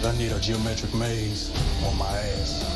I need a geometric maze on my ass.